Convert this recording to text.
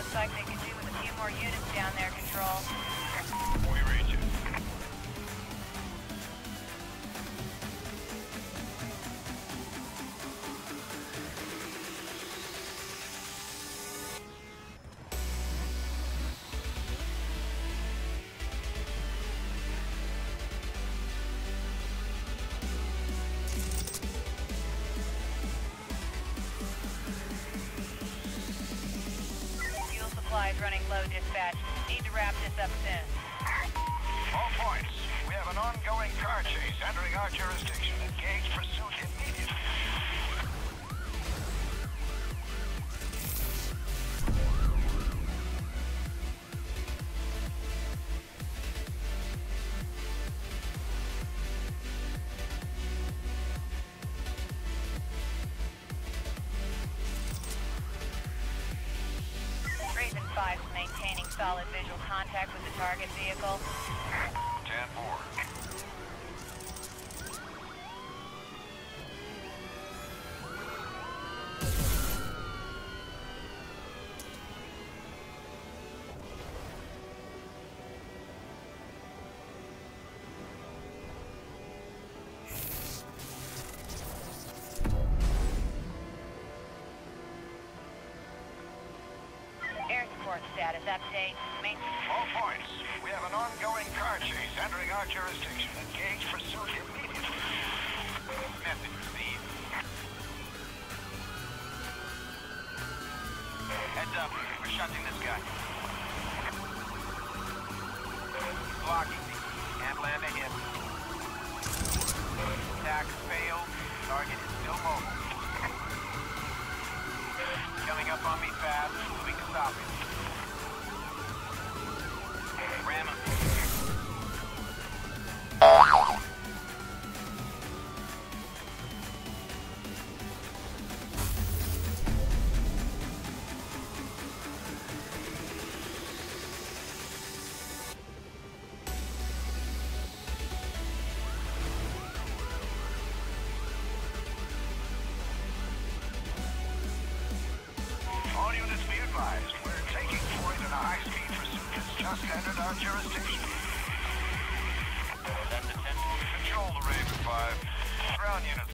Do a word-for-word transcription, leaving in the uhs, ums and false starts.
Looks like they could do with a few more units down there, Control. We read you. Fuel supply is running low, dispatch. Need to wrap this up soon. All points. We have an ongoing car chase entering our jurisdiction. Engage pursuit immediately. Raven five is maintaining solid visual contact with the target vehicle. ten four. Air support status update. Main All points. We have an ongoing car chase entering our jurisdiction. Engage pursuit immediately. Message received. Heads up. We're shunting this guy. Blocking me. Can't land a hit. Attack failed. Target is still mobile. Coming up on me fast. We can stop it. Ram him. All units be advised. We're taking point in a high-speed pursuit that's just entered our jurisdiction. That's attention. Control the Raven five. Ground units